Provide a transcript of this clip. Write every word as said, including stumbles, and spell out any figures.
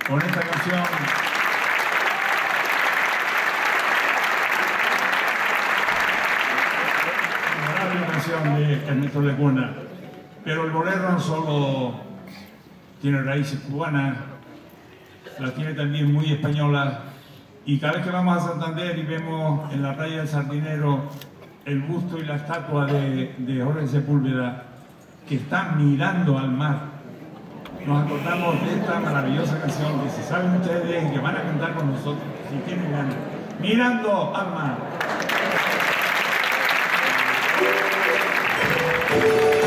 con esta canción. Memorable canción de Ernesto Lacuna. Pero el bolero no solo tiene raíces cubanas, la tiene también muy española. Y cada vez que vamos a Santander y vemos en la playa del Sardinero el busto y la estatua de, de Jorge Sepúlveda que están mirando al mar, nos acordamos de esta maravillosa canción que si saben ustedes y que van a cantar con nosotros, si tienen ganas, Mirando al mar.